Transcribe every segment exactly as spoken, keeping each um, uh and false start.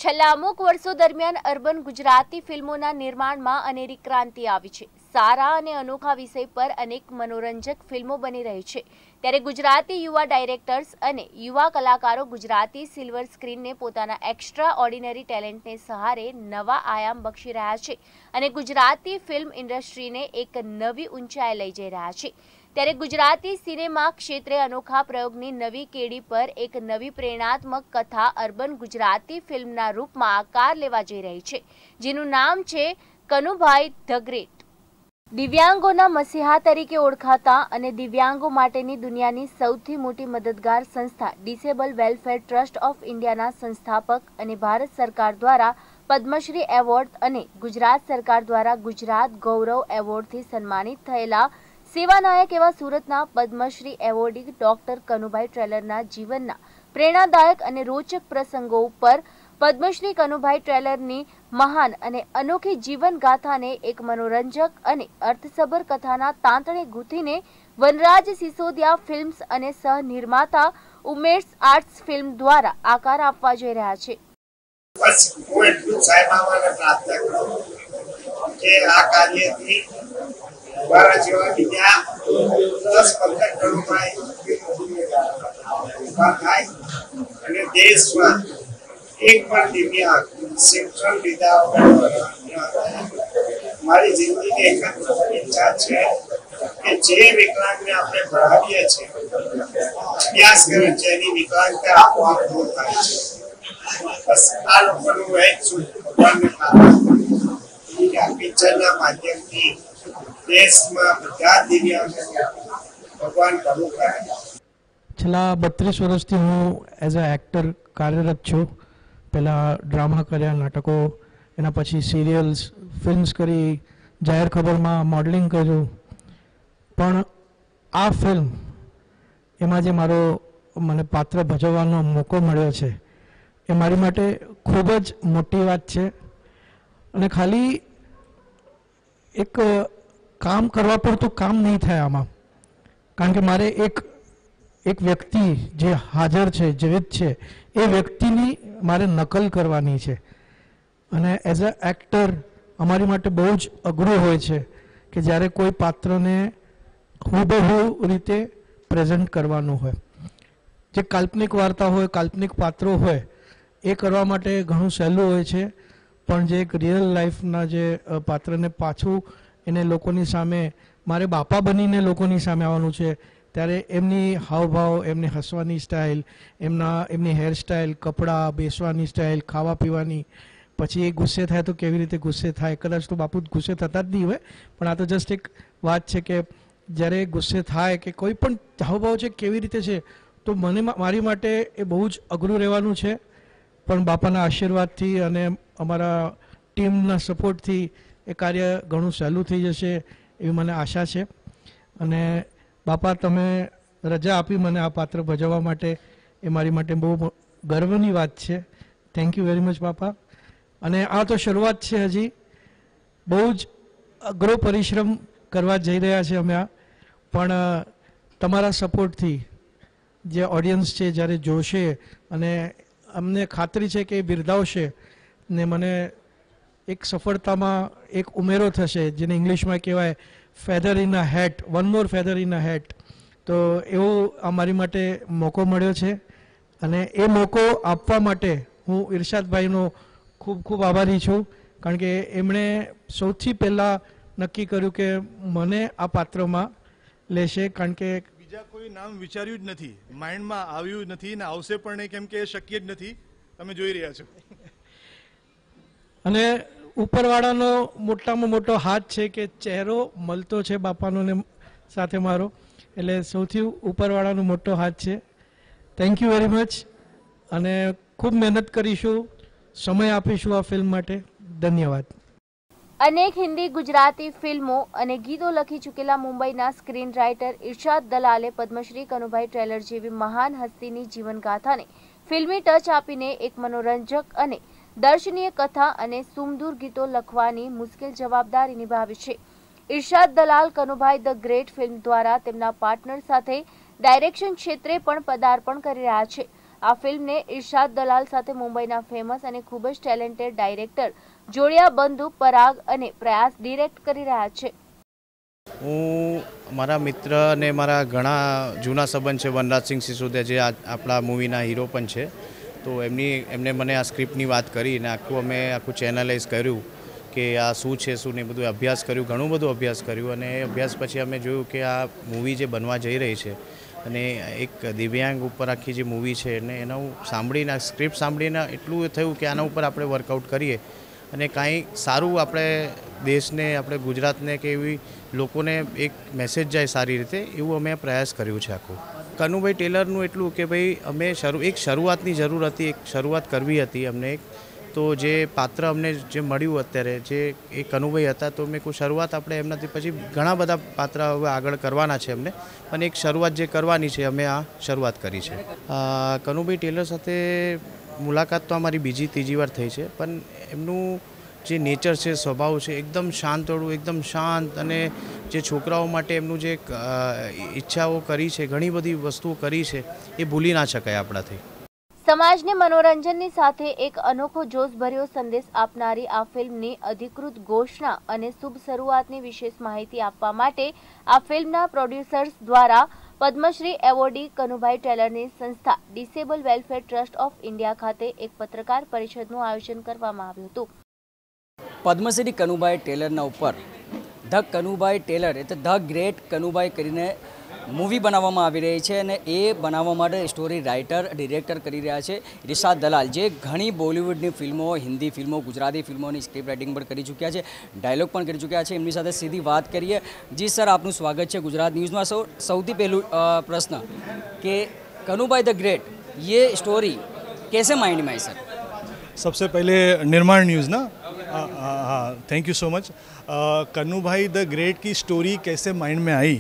છેલ્લા અમુક વર્ષો દરમિયાન અર્બન ગુજરાતી ફિલ્મોના નિર્માણમાં અનેરી ક્રાંતિ આવી છે। સારા અને અનોખા વિષય પર અનેક મનોરંજક ફિલ્મો બની રહી છે। ત્યારે ગુજરાતી યુવા ડાયરેક્ટર્સ અને યુવા કલાકારો ગુજરાતી સિલ્વર સ્ક્રીનને પોતાના એક્સ્ટ્રા ઓર્ડિનરી ટેલેન્ટને સહારે નવા આયામ બક્ષી રહ્યા છે અને ગુજરાતી ફિલ્મ ઇન્ડસ્ટ્રીને એક નવી ઊંચાઈ લઈ જઈ રહ્યા છે। ત્યારે ગુજરાતી સિનેમા ક્ષેત્રે અનોખા પ્રયોગની નવી કેડી પર એક નવી પ્રેરણાત્મક કથા અર્બન ગુજરાતી ફિલ્મના રૂપમાં આકાર લેવા જઈ રહી છે, જેનું નામ છે કનુભાઈ ધ ગ્રેટ। દિવ્યાંગોના મસીહા તરીકે ઓળખાતા અને દિવ્યાંગો માટેની દુનિયાની સૌથી મોટી મદદગાર સંસ્થા ડિસેબલ વેલફેર ટ્રસ્ટ ઓફ ઇન્ડિયાના સંસ્થાપક અને ભારત સરકાર દ્વારા પદ્મશ્રી એવોર્ડ અને ગુજરાત સરકાર દ્વારા ગુજરાત ગૌરવ એવોર્ડથી સન્માનિત થયેલા સેવાનાયક એવા સુરતના પદ્મશ્રી એવોર્ડી ડોક્ટર કનુભાઈ ટ્રેલરના જીવનના પ્રેરણાદાયક અને રોચક પ્રસંગો ઉપર પદ્મશ્રી કનુભાઈ ટ્રેલરની મહાન અને અનોખી જીવન ગાથાને એક મનોરંજક અને અર્થસભર કથાના તાંતણે ગૂંથીને વનરાજ સિસોદિયા ફિલ્મ્સ અને સહનિર્માતા ઉમેશ આર્ટ્સ ફિલ્મ દ્વારા આકાર આપવા જઈ રહ્યા છે। બસ હું એટલું સાહેબાવાને પ્રાર્થના કરું કે આ કાર્યથી મારા જેવા બીજા દસ પંદર કરોડમાં ઉભા થાય અને દેશમાં એક પણ દિવ્યાંગ શિક્ષણ લીધા મારી જિંદગીની એક જ ઈચ્છા છે કે જે વિકલાંગને આપણે ભણાવીએ છીએ અભ્યાસ કરે છે એની વિકલાંગતા આપોઆપ દૂર થાય છે। બસ આ લોકોનું એક છું ભગવાનને પ્રાર્થના કે આ પિક્ચરના માધ્યમથી દેશમાં બધા દિવ્યાંગોને ભગવાન ભલું કરે। છેલ્લા બત્રીસ વર્ષથી હું એઝ અ એક્ટર કાર્યરત છું। પહેલાં ડ્રામા કર્યા, નાટકો, એના પછી સિરિયલ્સ, ફિલ્મ્સ કરી, જાહેર ખબરમાં મોડલિંગ કર્યું, પણ આ ફિલ્મ એમાં જે મારો મને પાત્ર ભજવવાનો મોકો મળ્યો છે એ મારી માટે ખૂબ જ મોટી વાત છે। અને ખાલી એક કામ કરવા પૂરતું કામ નહીં થાય આમાં, કારણ કે મારે એક એક વ્યક્તિ જે હાજર છે, જીવિત છે, એ વ્યક્તિની મારે નકલ કરવાની છે। અને એઝ અ એક્ટર અમારી માટે બહુ જ અઘરું હોય છે કે જ્યારે કોઈ પાત્રને હુબહુ રીતે પ્રેઝન્ટ કરવાનું હોય। જે કાલ્પનિક વાર્તા હોય, કાલ્પનિક પાત્રો હોય, એ કરવા માટે ઘણું સહેલું હોય છે, પણ જે એક રિયલ લાઈફના જે પાત્રને પાછું એને લોકોની સામે મારે બાપા બનીને લોકોની સામે આવવાનું છે, ત્યારે એમની હાવભાવ, એમની હસવાની સ્ટાઇલ, એમના એમની હેરસ્ટાઇલ, કપડાં, બેસવાની સ્ટાઇલ, ખાવા પીવાની, પછી એ ગુસ્સે થાય તો કેવી રીતે ગુસ્સે થાય, કદાચ તો બાપુ ગુસ્સે થતા જ નહીં હોય, પણ આ તો જસ્ટ એક વાત છે કે જ્યારે ગુસ્સે થાય કે કોઈ પણ હાવભાવ છે કેવી રીતે છે, તો મને મારી માટે એ બહુ જ અઘરું રહેવાનું છે। પણ બાપાના આશીર્વાદથી અને અમારા ટીમના સપોર્ટથી એ કાર્ય ઘણું સહેલું થઈ જશે એવી મને આશા છે। અને બાપા, તમે રજા આપી મને આ પાત્ર ભજવવા માટે, એ મારી માટે બહુ ગર્વની વાત છે। થેન્ક યુ વેરી મચ બાપા। અને આ તો શરૂઆત છે, હજી બહુ જ અઘરો પરિશ્રમ કરવા જઈ રહ્યા છે અમે આ, પણ તમારા સપોર્ટથી જે ઓડિયન્સ છે જ્યારે જોશે અને અમને ખાતરી છે કે એ બિરદાવશે ને મને એક સફળતામાં એક ઉમેરો થશે, જેને ઇંગ્લિશમાં કહેવાય feather in a hat, one more feather in a hat. તો એવો અમારી માટે મોકો મળ્યો છે અને એ મોકો આપવા માટે હું ઇરશાદભાઈનો ખૂબ ખૂબ આભારી છું, કારણ કે એમણે સૌથી પહેલાં નક્કી કર્યું કે મને આ પાત્રમાં લેશે, કારણ કે બીજા કોઈ નામ વિચાર્યું જ નથી, માઇન્ડમાં આવ્યું જ નથી ને આવશે પણ નહીં, કેમ કે એ શક્ય જ નથી, તમે જોઈ રહ્યા છો। અને ઉપરવાળાનો મોટામાં મોટો હાથ છે કે ચહેરો મળતો છે બાપાનો ને સાથે મારો, એટલે સૌથી ઉપરવાળાનો મોટો હાથ છે। Thank you very much. અને ખૂબ મહેનત કરીશું, સમય આપીશું આ ફિલ્મ માટે। ધન્યવાદ। અનેક હિન્દી, ગુજરાતી ફિલ્મો અને ગીતો લખી ચૂકેલા મુંબઈના સ્ક્રીન રાઇટર ઇરશાદ દલાલે પદ્મશ્રી કનુભાઈ ટ્રેલર જેવી મહાન હસ્તીની જીવનગાથાને ફિલ્મી ટચ આપીને એક મનોરંજક અને દર્શનીય કથા અને સુમધુર ગીતો લખવાની મુશ્કેલ જવાબદારી નિભાવી છે। Irshad Dalal Kanubhai the great film દ્વારા તેમના પાર્ટનર સાથે ડાયરેક્શન ક્ષેત્રે પણ પદાર્પણ કરી રહ્યા છે આ ફિલ્મને ઇરશાદ દલાલ સાથે મુંબઈના ફેમસ અને ખૂબ જ ટેલેન્ટેડ ડાયરેક્ટર જોડિયા બંધુ પરાગ અને પ્રયાસ ડિરેક્ટ કરી રહ્યા છે. હું મારા મિત્ર અને મારા ઘણા જૂના સંબંધ છે વનરાજસિંહ સિસોદિયા જે આપણા મૂવીના હીરો પણ છે. તો એમની એમને મને આ સ્ક્રિપ્ટની વાત કરી અને આખું અમે આખું ચેનલાઇઝ કર્યું કે આ શું છે શું નહીં બધું અભ્યાસ કર્યું, ઘણું બધું અભ્યાસ કર્યું. અને એ અભ્યાસ પછી અમે જોયું કે આ મૂવી જે બનવા જઈ રહી છે અને એક દિવ્યાંગ ઉપર આખી જે મૂવી છે અને એના હું સાંભળીને સ્ક્રિપ્ટ સાંભળીને એટલું થયું કે આના ઉપર આપણે વર્કઆઉટ કરીએ અને કાંઈ સારું આપણે દેશને, આપણે ગુજરાતને કે એવી લોકોને એક મેસેજ જાય સારી રીતે, એવું અમે પ્રયાસ કર્યું છે આખું. કનુભાઈ ટેલરનું એટલું કે ભાઈ અમે શરૂ એક શરૂઆતની જરૂર હતી, એક શરૂઆત કરવી હતી અમને. એક તો જે પાત્ર અમને જે મળ્યું અત્યારે જે એ કનુભાઈ હતા, તો મેં કોઈ શરૂઆત આપણે એમનાથી પછી ઘણા બધા પાત્ર હવે આગળ કરવાના છે અમને, પણ એક શરૂઆત જે કરવાની છે અમે આ શરૂઆત કરી છે. કનુભાઈ ટેલર સાથે મુલાકાત તો અમારી બીજી ત્રીજી વાર થઈ છે, પણ એમનું જે નેચર છે, સ્વભાવ છે, એકદમ શાંતવાળું, એકદમ શાંત, અને જે છોકરાઓ માટે એમનું જે ઈચ્છાઓ કરી છે, ઘણી બધી વસ્તુઓ કરી છે, એ ભૂલી ના શકાય આપણાથી. સમાજને મનોરંજનની સાથે એક અનોખો જોશભર્યો સંદેશ આપનારી આ ફિલ્મની અધિકૃત ઘોષણા અને શુભ શરૂઆતની વિશેષ માહિતી આપવા માટે આ ફિલ્મના પ્રોડ્યુસર્સ દ્વારા પદ્મશ્રી એવોર્ડી કનુભાઈ ટેલરની સંસ્થા disable welfare trust of India ખાતે એક પત્રકાર પરિષદનું આયોજન કરવામાં આવ્યું હતું. પદ્મશ્રી કનુભાઈ ટેલરના ઉપર ધ કનુભાઈ ટેલર એટલે ધ ગ્રેટ કનુભાઈ કરીને મૂવી બનાવવામાં આવી રહી છે અને એ બનાવવા માટે સ્ટોરી રાઇટર, ડિરેક્ટર કરી રહ્યા છે ઇરશાદ દલાલ, જે ઘણી બોલિવૂડની ફિલ્મો, હિન્દી ફિલ્મો, ગુજરાતી ફિલ્મોની સ્ક્રિપ્ટ રાઇટિંગ પણ કરી ચૂક્યા છે, ડાયલોગ પણ કરી ચૂક્યા છે. એમની સાથે સીધી વાત કરીએ. જી સર, આપનું સ્વાગત છે ગુજરાત ન્યૂઝમાં. સૌ સૌથી પહેલું પ્રશ્ન કે કનુભાઈ ધ ग्रेट ये स्टोरी कैसे माइंड में आई सर? सबसे पहले निर्माण न्यूज़ ना, हाँ, thank you so much. Kanubhai the great की स्टोरी कैसे माइंड में आई,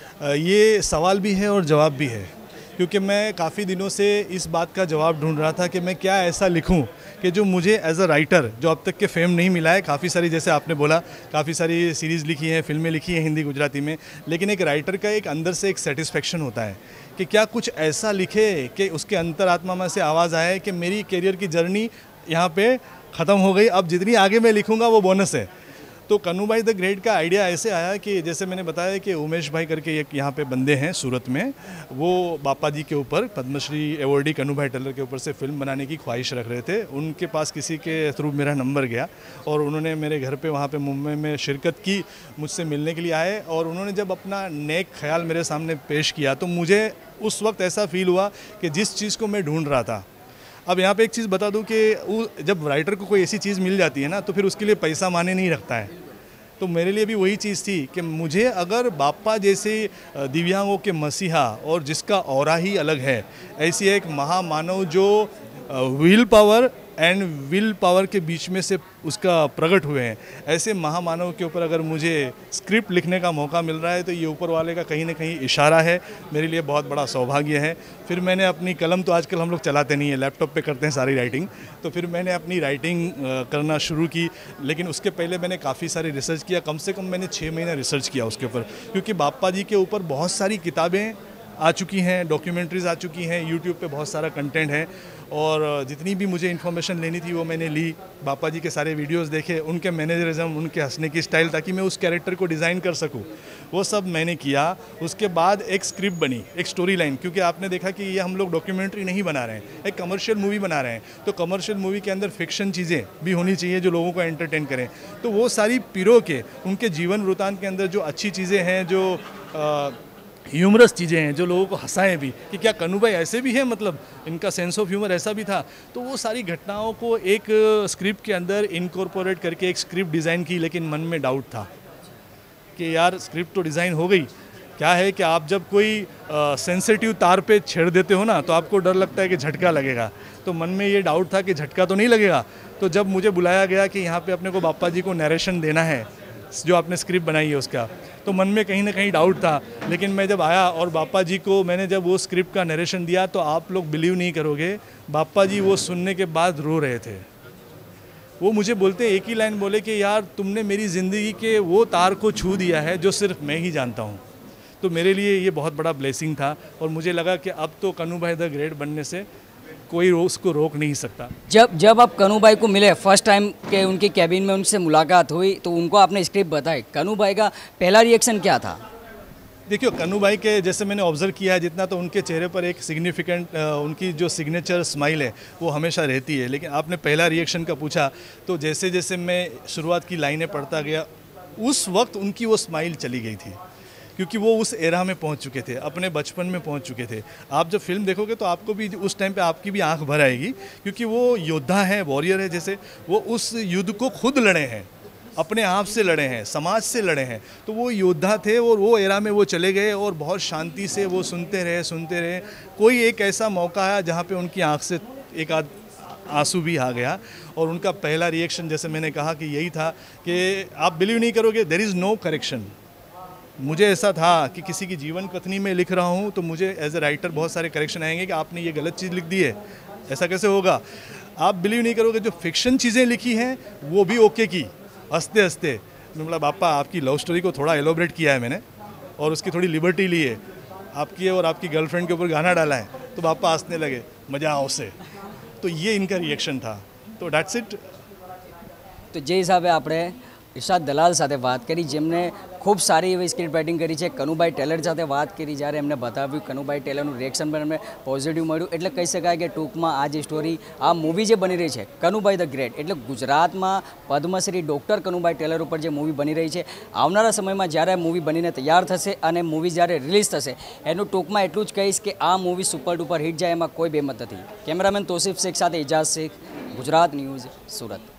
ये सवाल भी है और जवाब भी है, क्योंकि मैं काफ़ी दिनों से इस बात का जवाब ढूंढ रहा था कि मैं क्या ऐसा लिखूं कि जो मुझे एज अ राइटर, जो अब तक के फेम नहीं मिला है. काफ़ी सारी, जैसे आपने बोला, काफ़ी सारी सीरीज़ लिखी हैं, फिल्में लिखी हैं हिंदी गुजराती में, लेकिन एक राइटर का एक अंदर से एक सेटिस्फेक्शन होता है कि क्या कुछ ऐसा लिखे कि उसके अंतरात्मा में से आवाज़ आए कि मेरी करियर की जर्नी यहाँ पे ख़त्म हो गई, अब जितनी आगे मैं लिखूँगा वो बोनस है. तो कन्नूभाई द ग्रेट का आइडिया ऐसे आया कि जैसे मैंने बताया कि उमेश भाई करके एक यहाँ पे बंदे हैं सूरत में, वो बापा जी के ऊपर पद्मश्री एवॉर्डी कन्नूभाई टेलर के ऊपर से फिल्म बनाने की ख्वाहिश रख रहे थे. उनके पास किसी के थ्रू मेरा नंबर गया और उन्होंने मेरे घर पे वहाँ पे मुंबई में शिरकत की, मुझसे मिलने के लिए आए, और उन्होंने जब अपना नेक ख्याल मेरे सामने पेश किया तो मुझे उस वक्त ऐसा फील हुआ कि जिस चीज़ को मैं ढूंढ रहा था. अब यहाँ पे एक चीज़ बता दूँ कि जब राइटर को कोई ऐसी चीज़ मिल जाती है ना, तो फिर उसके लिए पैसा माने नहीं रखता है. तो मेरे लिए भी वही चीज़ थी कि मुझे अगर बापा जैसे दिव्यांगों के मसीहा और जिसका औरा ही अलग है, ऐसी एक महामानव जो will power and will power के बीच में से उसका प्रकट हुए हैं, ऐसे महामानव के ऊपर अगर मुझे स्क्रिप्ट लिखने का मौका मिल रहा है तो ये ऊपर वाले का कहीं ना कहीं इशारा है. मेरे लिए बहुत बड़ा सौभाग्य है. फिर मैंने अपनी कलम, तो आजकल हम लोग चलाते नहीं है, लैपटॉप पे करते हैं सारी राइटिंग, तो फिर मैंने अपनी राइटिंग करना शुरू की. लेकिन उसके पहले मैंने काफ़ी सारी रिसर्च किया, कम से कम मैंने छः महीना रिसर्च किया उसके ऊपर, क्योंकि बापा जी के ऊपर बहुत सारी किताबें आ चुकी हैं, डॉक्यूमेंट्रीज आ चुकी हैं, यूट्यूब पे बहुत सारा कंटेंट है, और जितनी भी मुझे इन्फॉर्मेशन लेनी थी वो मैंने ली. बापा जी के सारे वीडियोस देखे, उनके मैनेजरिज्म, उनके हंसने की स्टाइल, ताकि मैं उस कैरेक्टर को डिज़ाइन कर सकूं, वो सब मैंने किया. उसके बाद एक स्क्रिप्ट बनी, एक स्टोरी लाइन, क्योंकि आपने देखा कि ये हम लोग डॉक्यूमेंट्री नहीं बना रहे हैं, एक कमर्शियल मूवी बना रहे हैं, तो कमर्शियल मूवी के अंदर फिक्शन चीज़ें भी होनी चाहिए जो लोगों को एंटरटेन करें. तो वो सारी पिरो के उनके जीवन वृतांत के अंदर जो अच्छी चीज़ें हैं, जो आ, ह्यूमरस चीज़ें हैं, जो लोगों को हंसाएं भी कि क्या कन्नूभाई ऐसे भी हैं, मतलब इनका सेंस ऑफ ह्यूमर ऐसा भी था. तो वो सारी घटनाओं को एक स्क्रिप्ट के अंदर इनकॉर्पोरेट करके एक स्क्रिप्ट डिज़ाइन की. लेकिन मन में डाउट था कि यार स्क्रिप्ट तो डिज़ाइन हो गई, क्या है कि आप जब कोई सेंसिटिव तार पे छेड़ देते हो ना, तो आपको डर लगता है कि झटका लगेगा. तो मन में ये डाउट था कि झटका तो नहीं लगेगा. तो जब मुझे बुलाया गया कि यहाँ पे अपने को बापा जी को नरेशन देना है, जो आपने स्क्रिप्ट बनाई है उसका, तो मन में कहीं ना कहीं डाउट था. लेकिन मैं जब आया और बापा जी को मैंने जब वो स्क्रिप्ट का नरेशन दिया, तो आप लोग बिलीव नहीं करोगे, बापा जी वो सुनने के बाद रो रहे थे. वो मुझे बोलते, एक ही लाइन बोले कि यार तुमने मेरी ज़िंदगी के वो तार को छू दिया है जो सिर्फ मैं ही जानता हूँ. तो मेरे लिए ये बहुत बड़ा ब्लेसिंग था, और मुझे लगा कि अब तो कन्नूभाई द ग्रेट बनने से कोई उसको रोक नहीं सकता। जब जब आप कनू भाई को मिले फर्स्ट टाइम के उनकी कैबिन में उनसे मुलाकात हुई तो उनको आपने स्क्रिप्ट बताई, कनू भाई का पहला रिएक्शन क्या था? देखियो कन्नू भाई के जैसे मैंने ऑब्जर्व किया है जितना, तो उनके चेहरे पर एक सिग्निफिकेंट उनकी जो सिग्नेचर स्माइल है वो हमेशा रहती है। लेकिन आपने पहला रिएक्शन का पूछा, तो जैसे जैसे मैं शुरुआत की लाइनें पढ़ता गया उस वक्त उनकी वो स्माइल चली गई थी, क्योंकि वो उस एरा में पहुंच चुके थे, अपने बचपन में पहुंच चुके थे। आप जब फिल्म देखोगे तो आपको भी उस टाइम पे आपकी भी आंख भर आएगी, क्योंकि वो योद्धा है, वॉरियर है, जैसे वो उस युद्ध को खुद लड़े हैं, अपने आप से लड़े हैं, समाज से लड़े हैं। तो वो योद्धा थे और वो एरा में वो चले गए और बहुत शांति से वो सुनते रहे सुनते रहे कोई एक ऐसा मौका आया जहाँ पे उनकी आंख से एक आध आंसू भी आ गया। और उनका पहला रिएक्शन जैसे मैंने कहा कि यही था कि आप बिलीव नहीं करोगे, देयर इज़ नो करेक्शन। मुझे ऐसा था कि किसी की जीवन कथनी में लिख रहा हूँ तो मुझे एज ए राइटर बहुत सारे करेक्शन आएंगे कि आपने ये गलत चीज़ लिख दी है, ऐसा कैसे होगा। आप बिलीव नहीं करोगे, जो फिक्शन चीज़ें लिखी हैं वो भी ओके की, हंसते हंसते मैं बोला बापा आपकी लव स्टोरी को थोड़ा एलोबरेट किया है मैंने और उसकी थोड़ी लिबर्टी ली है, आपकी और आपकी गर्लफ्रेंड के ऊपर गाना डाला है, तो पापा हंसने लगे, मज़ा आओ से। तो ये इनका रिएक्शन था, तो डेट्स इट। તો જે હિસાબે આપણે ઇરશાદ દલાલ સાથે વાત કરી, જેમને ખૂબ સારી એવી સ્ક્રિપ્ટ રાઇટિંગ કરી છે. કનુભાઈ ટેલર સાથે વાત કરી, જ્યારે એમને બતાવ્યું કનુભાઈ ટેલરનું રિએક્શન પણ એમને પોઝિટિવ મળ્યું. એટલે કહી શકાય કે ટૂંકમાં આ જે સ્ટોરી, આ મૂવી જે બની રહી છે કનુભાઈ ધ ગ્રેટ, એટલે ગુજરાતમાં પદ્મશ્રી ડૉક્ટર કનુભાઈ ટેલર ઉપર જે મૂવી બની રહી છે, આવનારા સમયમાં જ્યારે મૂવી બનીને તૈયાર થશે અને મૂવી જ્યારે રિલીઝ થશે એનું ટૂંકમાં એટલું જ કહીશ કે આ મૂવી સુપર ડુપર હિટ જાય એમાં કોઈ બેમત નથી. કેમેરામેન તોસીફ શેખ સાથે ઇજાઝ શેખ, ગુજરાત ન્યૂઝ, સુરત.